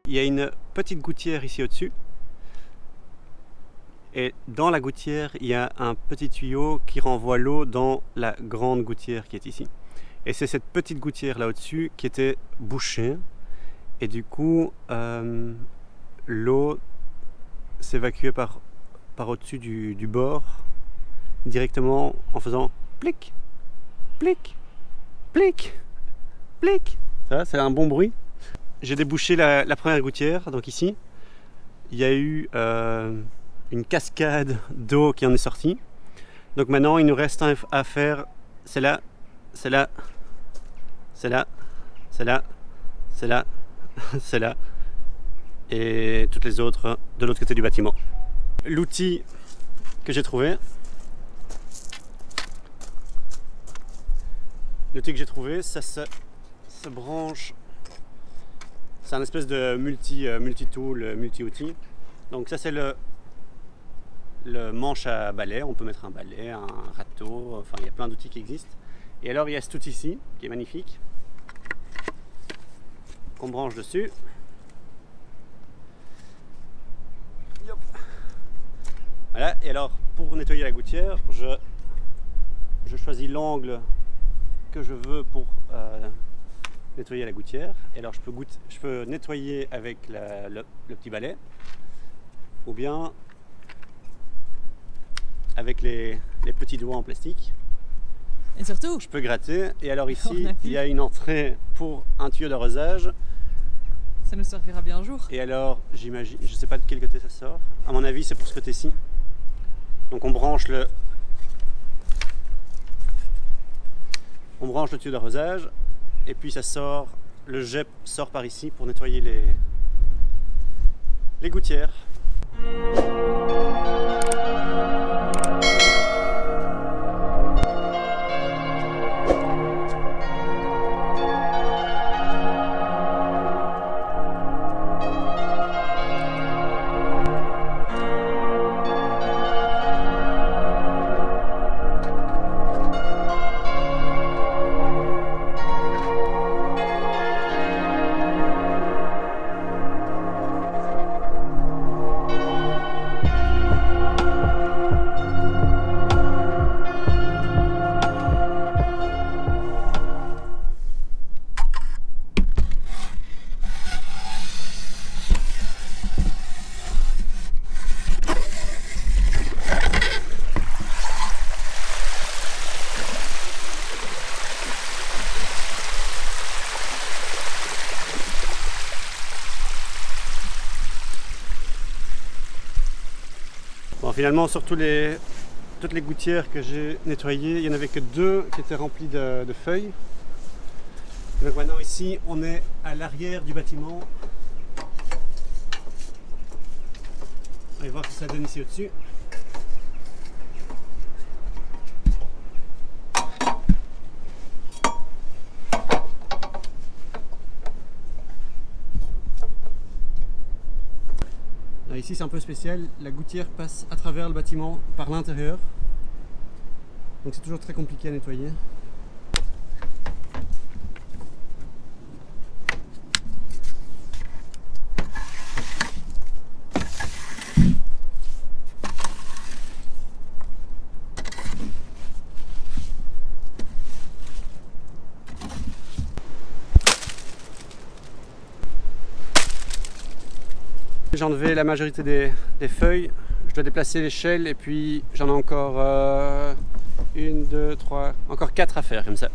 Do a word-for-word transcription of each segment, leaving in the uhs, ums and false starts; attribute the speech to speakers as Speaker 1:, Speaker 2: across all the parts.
Speaker 1: il y a une petite gouttière ici au-dessus. Et dans la gouttière, il y a un petit tuyau qui renvoie l'eau dans la grande gouttière qui est ici. Et c'est cette petite gouttière là au-dessus qui était bouchée. Et du coup, euh, l'eau s'évacuait par, par au-dessus du, du bord, directement en faisant plic, plic, plic, plic. Ça, c'est un bon bruit. J'ai débouché la, la première gouttière, donc ici. Il y a eu euh, une cascade d'eau qui en est sortie. Donc maintenant, il nous reste à faire, c'est là, c'est là, c'est là, c'est là, c'est là, c'est là, et toutes les autres de l'autre côté du bâtiment. L'outil que j'ai trouvé, l'outil que j'ai trouvé, ça se, se branche, c'est un espèce de multi, euh, multi-tool, multi-outil. Donc ça c'est le, le manche à balai, on peut mettre un balai, un râteau, enfin il y a plein d'outils qui existent. Et alors il y a cet outil ici, qui est magnifique, qu'on branche dessus. Yop. Voilà, et alors pour nettoyer la gouttière, je, je choisis l'angle que je veux pour euh, nettoyer la gouttière. Et alors je peux, goûter, je peux nettoyer avec la, le, le petit balai, ou bien avec les, les petits doigts en plastique.
Speaker 2: Et surtout,
Speaker 1: je peux gratter. Et alors ici, il y a une entrée pour un tuyau d'arrosage.
Speaker 2: Ça nous servira bien un jour.
Speaker 1: Et alors, j'imagine, je ne sais pas de quel côté ça sort. À mon avis, c'est pour ce côté-ci. Donc on branche le, on branche le tuyau d'arrosage, et puis ça sort, le jet sort par ici pour nettoyer les, les gouttières. Bon, finalement, sur tous les, toutes les gouttières que j'ai nettoyées, il n'y en avait que deux qui étaient remplies de, de feuilles. Donc maintenant ici, on est à l'arrière du bâtiment. On va voir ce que ça donne ici au-dessus. Ici c'est un peu spécial, la gouttière passe à travers le bâtiment par l'intérieur, donc c'est toujours très compliqué à nettoyer. J'ai enlevé la majorité des, des feuilles, je dois déplacer l'échelle et puis j'en ai encore euh, une, deux, trois, encore quatre à faire comme ça.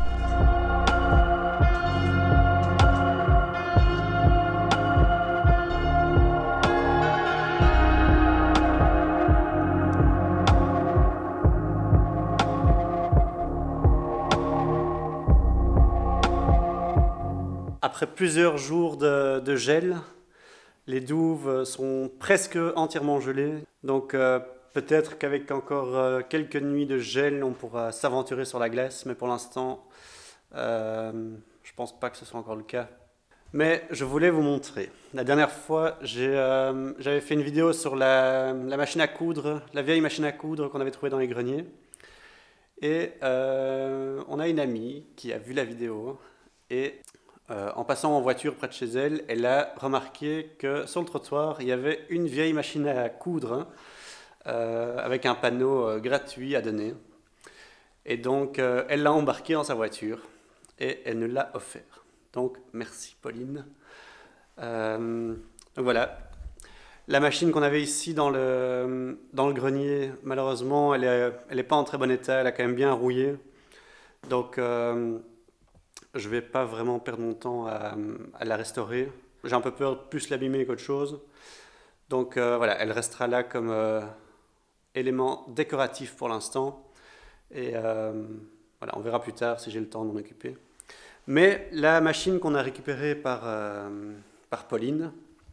Speaker 1: Après plusieurs jours de, de gel, les douves sont presque entièrement gelées, donc euh, peut-être qu'avec encore euh, quelques nuits de gel, on pourra s'aventurer sur la glace, mais pour l'instant, euh, je pense pas que ce soit encore le cas. Mais je voulais vous montrer. La dernière fois, j'avais euh, fait une vidéo sur la, la machine à coudre, la vieille machine à coudre qu'on avait trouvée dans les greniers. Et euh, on a une amie qui a vu la vidéo et Euh, en passant en voiture près de chez elle, elle a remarqué que sur le trottoir, il y avait une vieille machine à coudre hein, euh, avec un panneau euh, gratuit à donner. Et donc, euh, elle l'a embarqué dans sa voiture et elle nous l'a offert. Donc, merci Pauline. Euh, donc voilà. La machine qu'on avait ici dans le, dans le grenier, malheureusement, elle n'est elle est pas en très bon état. Elle a quand même bien rouillé. Donc, euh, je ne vais pas vraiment perdre mon temps à, à la restaurer. J'ai un peu peur de plus l'abîmer qu'autre chose. Donc euh, voilà, elle restera là comme euh, élément décoratif pour l'instant. Et euh, voilà, on verra plus tard si j'ai le temps d'en occuper. Mais la machine qu'on a récupérée par, euh, par Pauline,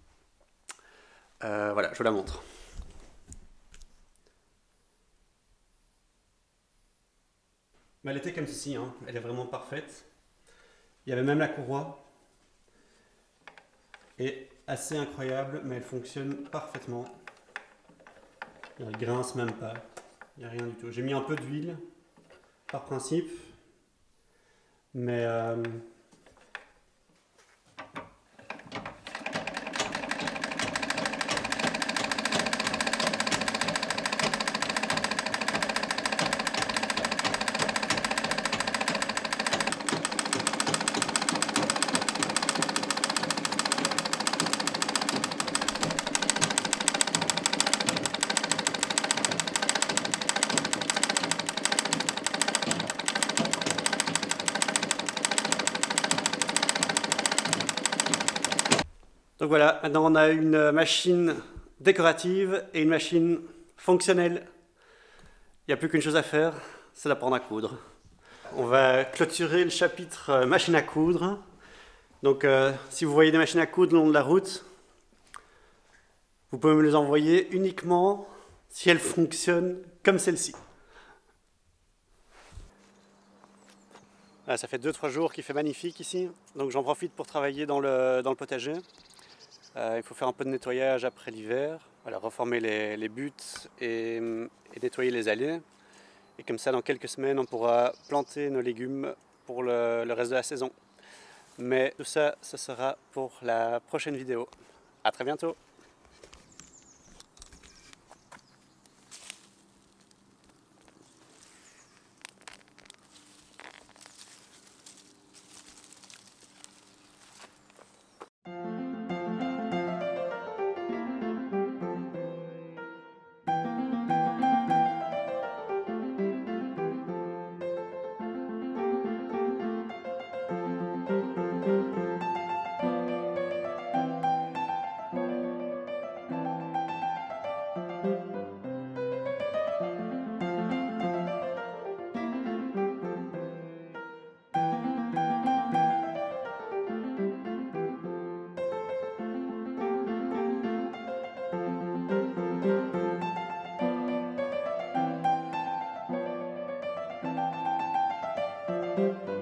Speaker 1: euh, voilà, je vous la montre. Mais elle était comme ceci, hein. Elle est vraiment parfaite. Il y avait même la courroie. Et assez incroyable, mais elle fonctionne parfaitement. Elle grince même pas. Il n'y a rien du tout. J'ai mis un peu d'huile, par principe. Mais... Euh, Donc voilà, maintenant on a une machine décorative et une machine fonctionnelle. Il n'y a plus qu'une chose à faire, c'est d'apprendre à coudre. On va clôturer le chapitre machine à coudre. Donc euh, si vous voyez des machines à coudre le long de la route, vous pouvez me les envoyer uniquement si elles fonctionnent comme celle-ci. Ah, ça fait deux trois jours qu'il fait magnifique ici, donc j'en profite pour travailler dans le, dans le potager. Euh, il faut faire un peu de nettoyage après l'hiver, voilà, reformer les, les buts et, et nettoyer les allées. Et comme ça, dans quelques semaines, on pourra planter nos légumes pour le, le reste de la saison. Mais tout ça, ce sera pour la prochaine vidéo. À très bientôt! Thank you.